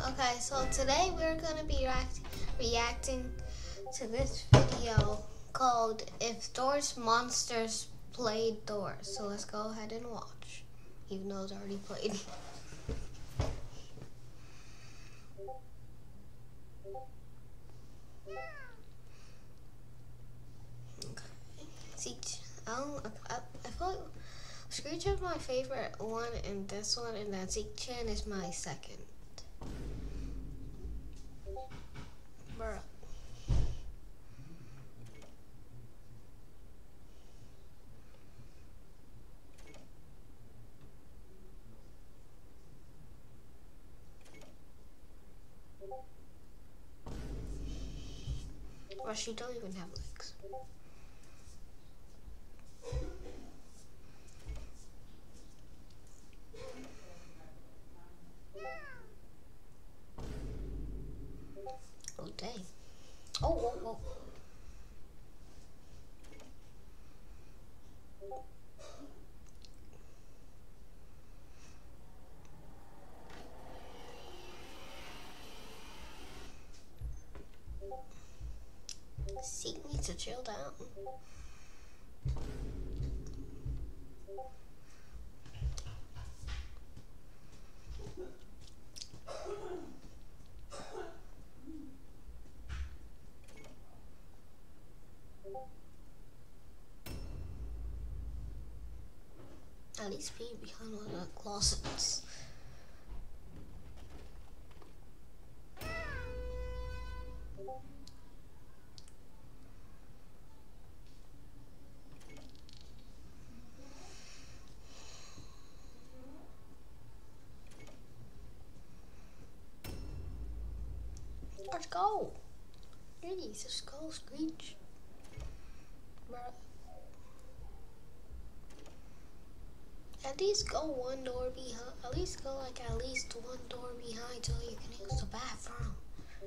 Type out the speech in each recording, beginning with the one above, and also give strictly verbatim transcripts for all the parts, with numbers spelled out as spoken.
Okay, so today we're going to be react reacting to this video called If Doors Monsters Played Doors. So let's go ahead and watch, even though it's already played. Okay. See, I, don't, I, I feel like Screech is my favorite one, and this one, and then Zeke-chan is my second. Bruh. Well, she don't even have legs. Oh, dang. Oh, whoa, whoa. Zeke needs to chill down. At least be behind one of the closets. Let's go. Really, just go, Screech. Bruh. At least go one door behind. At least go like at least one door behind so you can use the bathroom.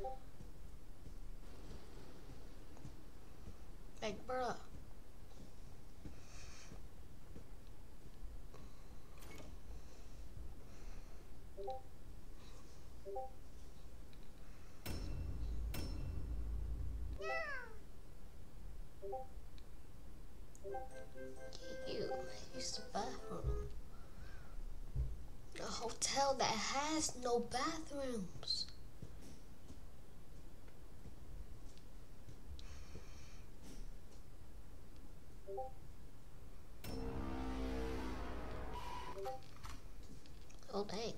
Like, bruh. You use the bathroom. A hotel that has no bathrooms. Oh, dang.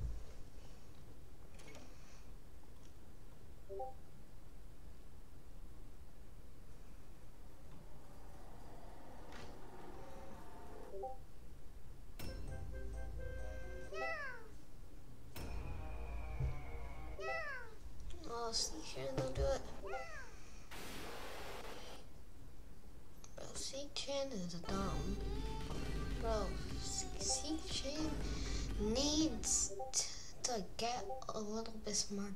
Oh, Zeke-chan, don't do it. Bro, Zeke-chan is dumb. Bro, Zeke-chan needs to get a little bit smarter.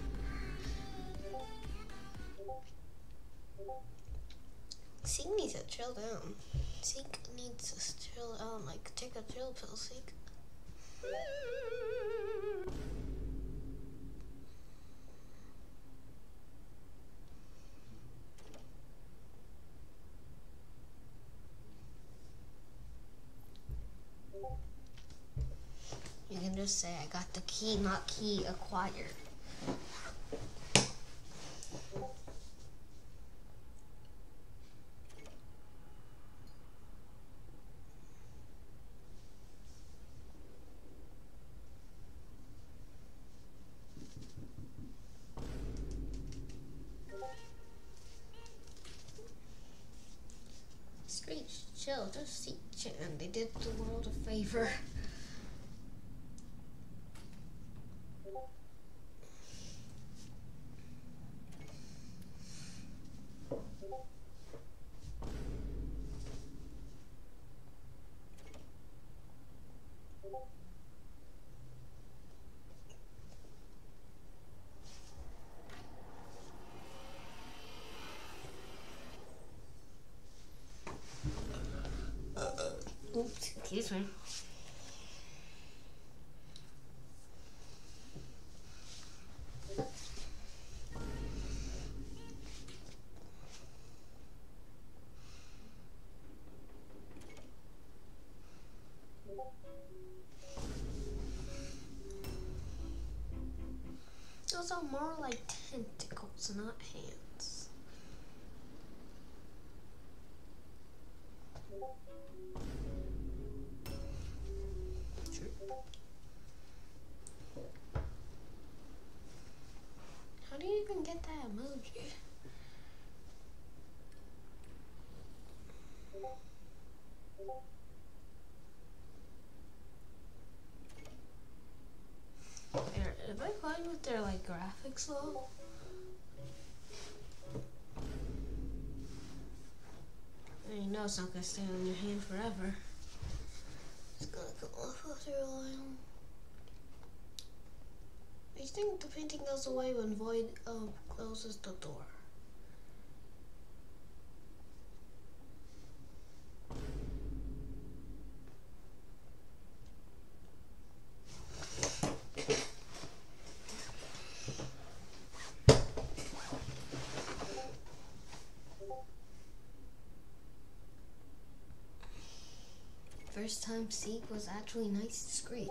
Zeke needs to chill down. Zeke needs to chill out, like take a chill pill, Zeke. You can just say, I got the key, not key acquired. Screech, chill, just Zeke-chan. They did the world a favor. Oops, excuse me. those are more like tentacles, not hands. How do you even get that emoji? Am I fine with their like graphics though? And you know it's not gonna stay on your hand forever. It's gonna come off after a while. I think the painting goes away when Void uh, closes the door. First time Seek was actually nice to screech.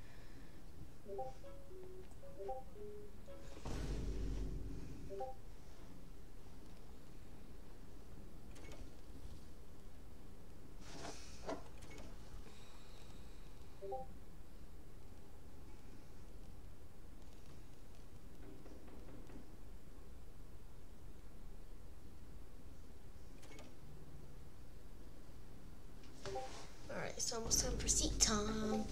Alright, it's almost time for Seek time.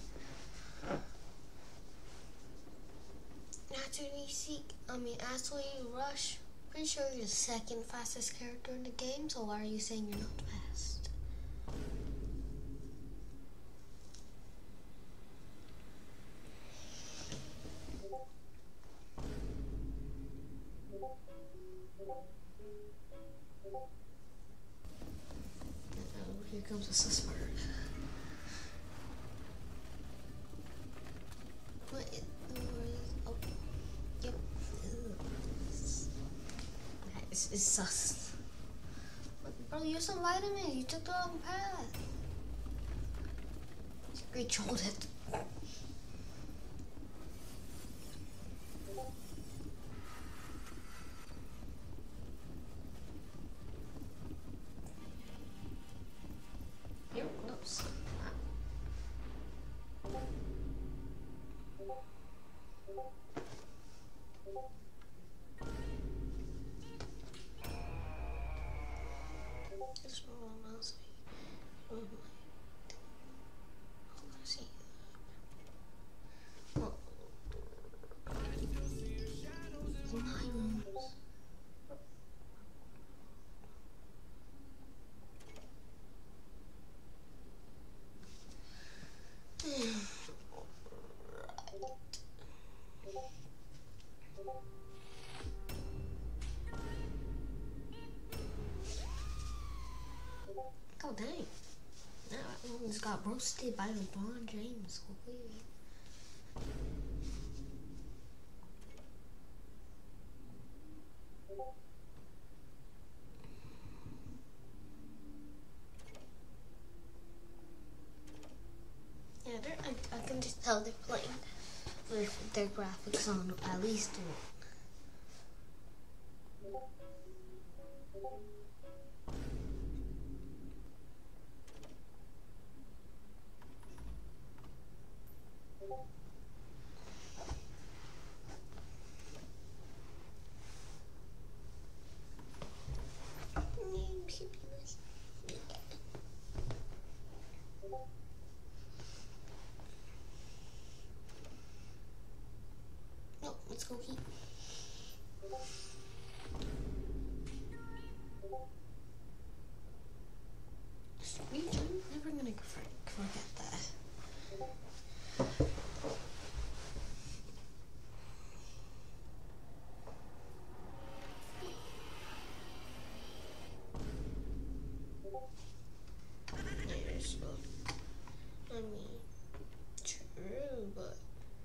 After we Seek, I mean, actually Rush, pretty sure you're the second fastest character in the game, so why are you saying you're not fast? Uh-oh, here comes a sus bird. What is, oh, yep. It's, it's sus. Bro, use some vitamins. You took the wrong path. Screech, hold it. Here, close. Just roll on mouse. Oh my. See. Oh. My rooms. Oh dang. Now that one just got roasted by LeBron James. Completely. Yeah, they're, I, I can just tell they're playing with their graphics on at least one. No, let's go eat. Screech, I'm never gonna forget that. Yes, but I mean, true, but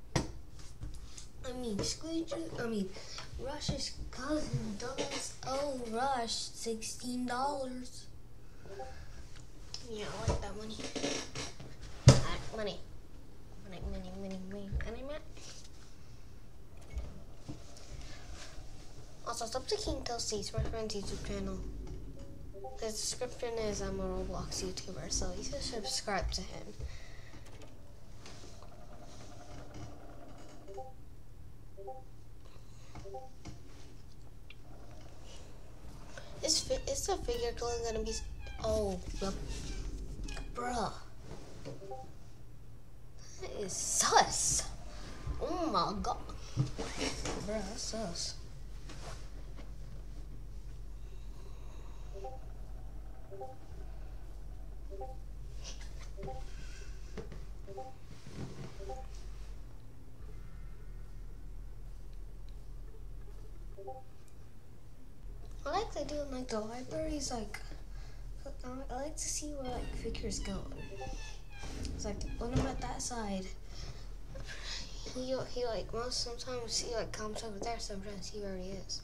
I mean, Screech, I mean, Rush's cousin does owe Rush sixteen dollars. Yeah, I like that money. Alright, money. Money, money, money, money, money, money. Subscribe to King Toasties, my friend's YouTube channel. The description is I'm a Roblox YouTuber, so you should subscribe to him. Is fi is the figure clone gonna be? Oh, yep. Bruh, that is sus. Oh my god, bruh, that's sus. I like to do in like the libraries, like I like to see where like figures go. It's like when I'm at that side, he he like most sometimes he like comes over there. Sometimes he already is.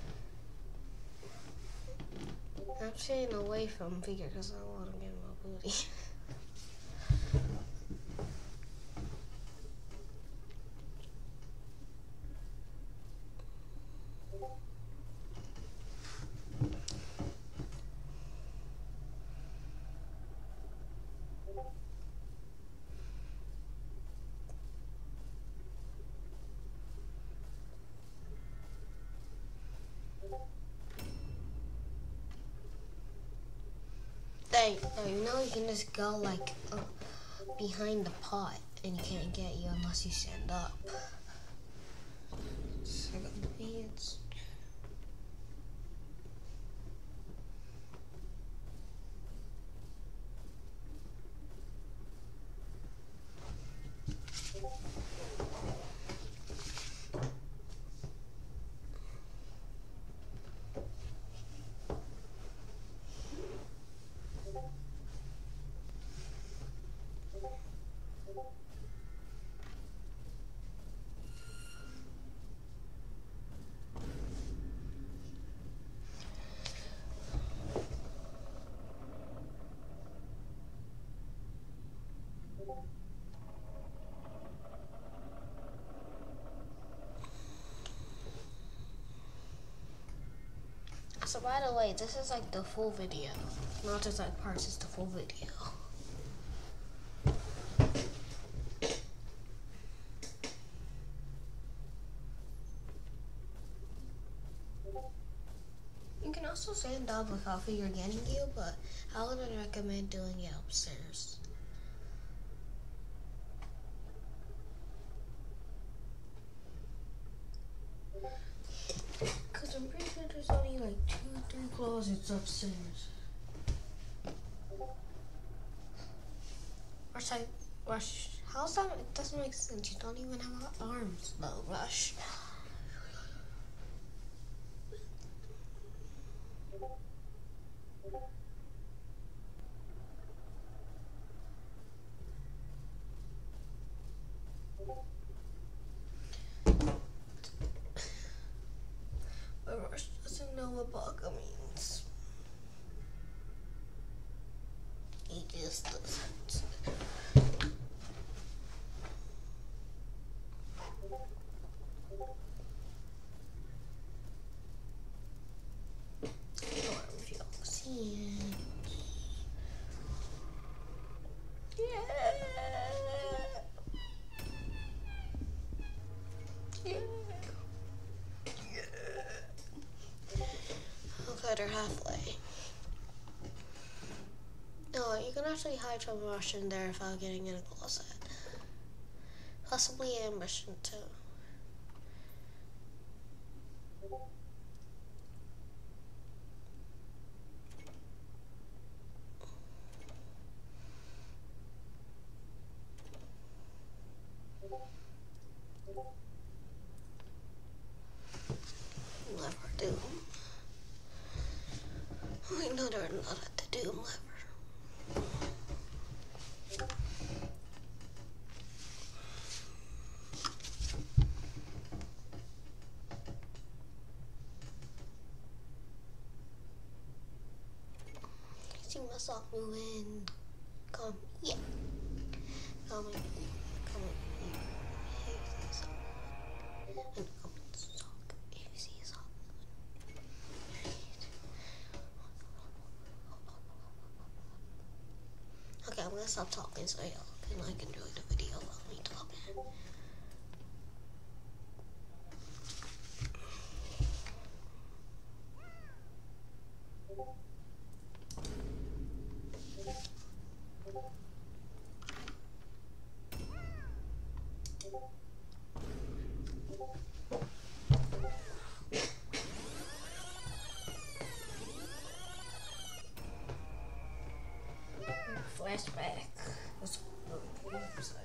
I'm staying away from figure because I don't want to get my booty. Dang, you know you can just go like uh, behind the pot and he can't get you unless you stand up. So I got my hands. So by the way, this is like the full video, not just like parts, it's the full video. You can also stand up without figure getting you, but I wouldn't recommend doing it upstairs. Cause I'm pretty sure there's only like two, three closets upstairs. Rush, I, Rush, how's that? It doesn't make sense. You don't even have arms, though, Rush. But Rush doesn't know what bugger means. He just doesn't. Or halfway. No, you can actually hide from Rush in there without getting in a closet. Possibly ambush him too. Never do. We know they're not at the doom lever. I see myself moving. Come, yeah. Come in. Come in. Hey, see something. And come and talk. If you see something. stop talking so y'all can like enjoy the video while me talking. Flashback. Let's go to the other side.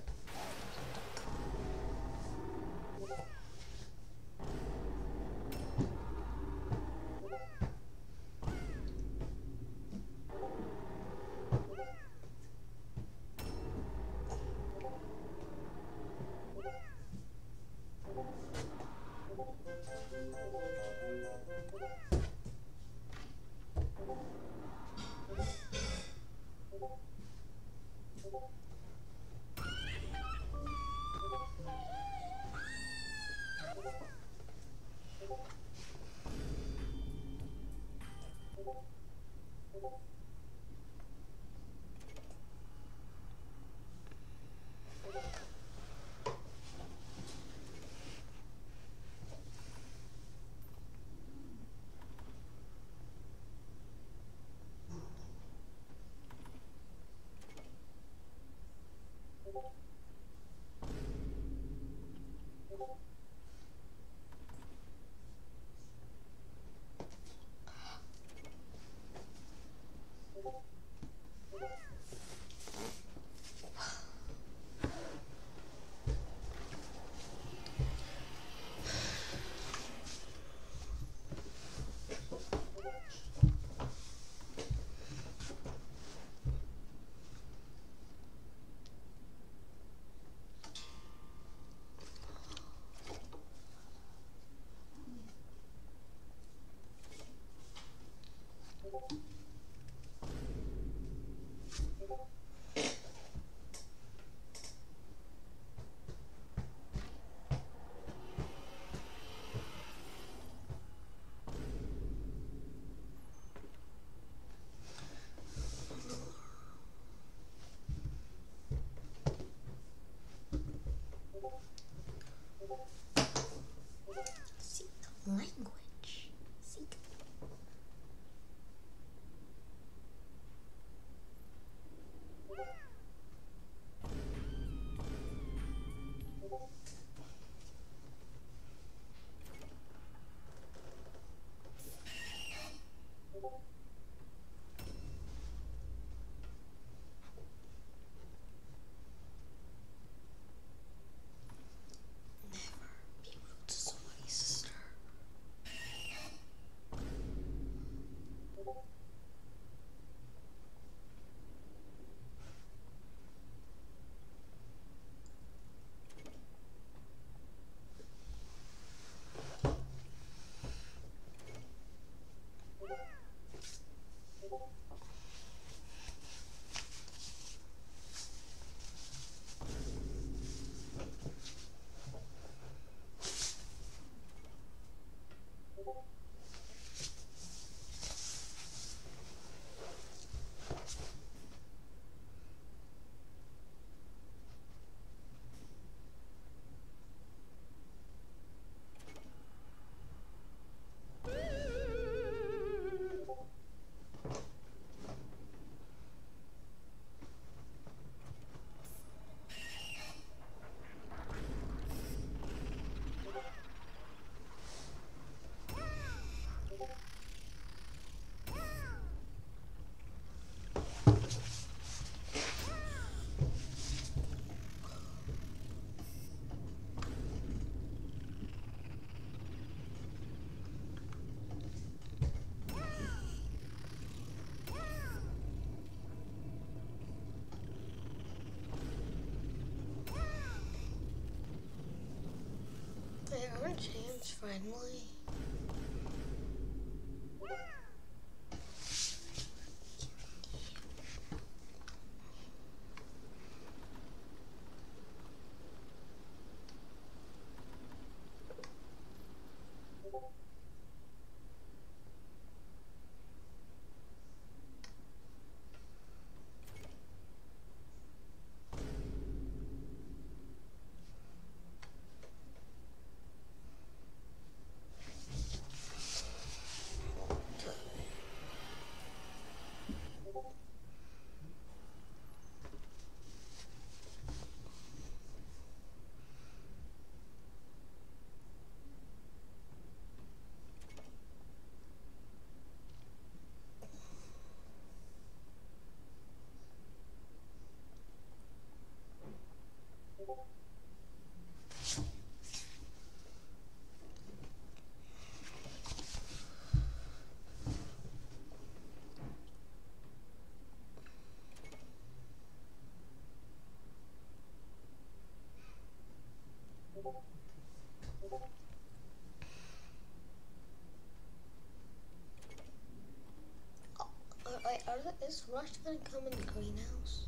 See the language. See. They aren't hands friendly. Wait, are the, is Rush gonna come in the greenhouse?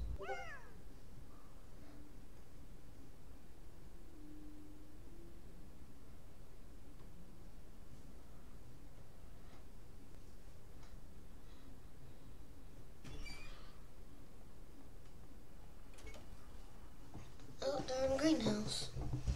Oh, they're in the greenhouse.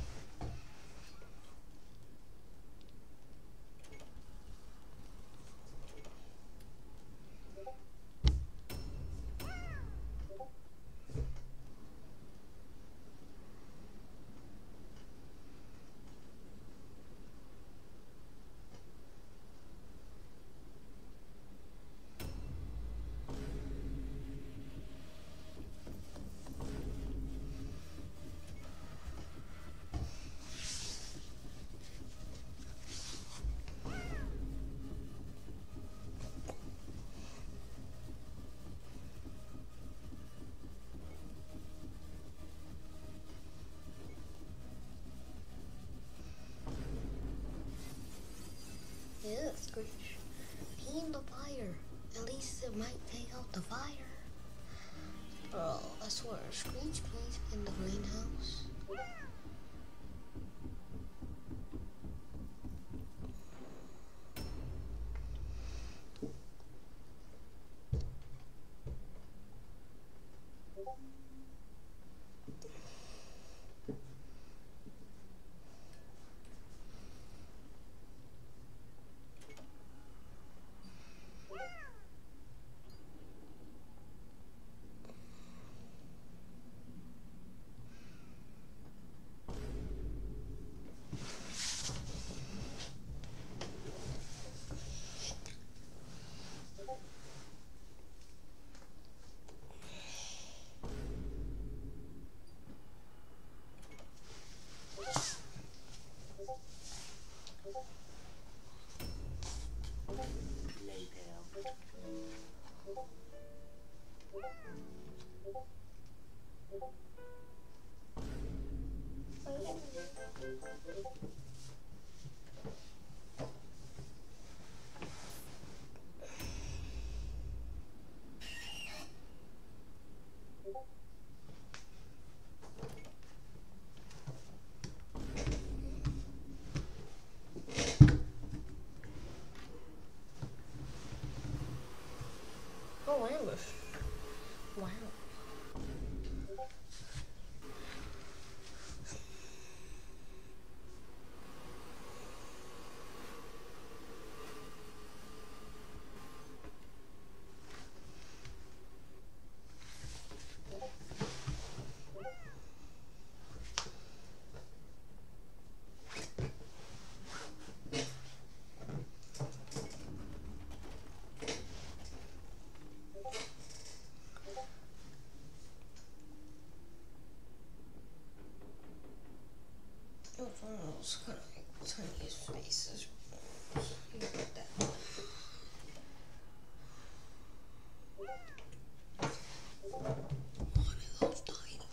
Yeah, Screech. Be in the fire. At least it might take out the fire. Bro, I swear, Screech plays in the greenhouse. Oh, ambush. Wow. It's one of those kind of like tiny spaces. Look at that. One of those tiny.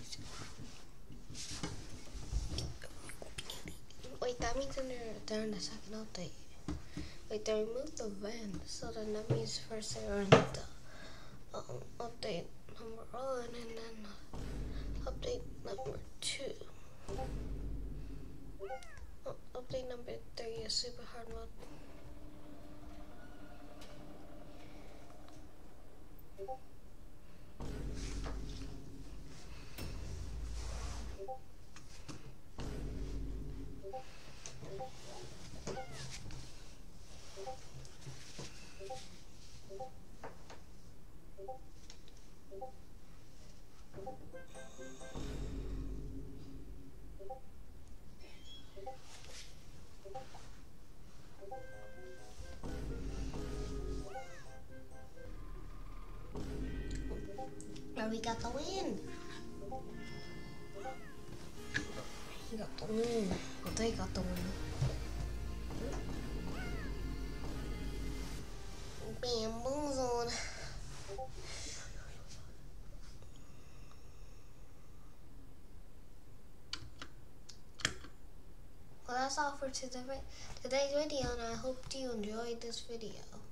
Wait, that means they're, they're in the second update. Like they removed the van, so then that means first they were in the um, update number one, and then uh, update number two. Oh, update number three is super hard mode. Now we got the win. Ooh, well, they got the win. Bamboozled. Well, that's all for today, today's video, and I hope you enjoyed this video.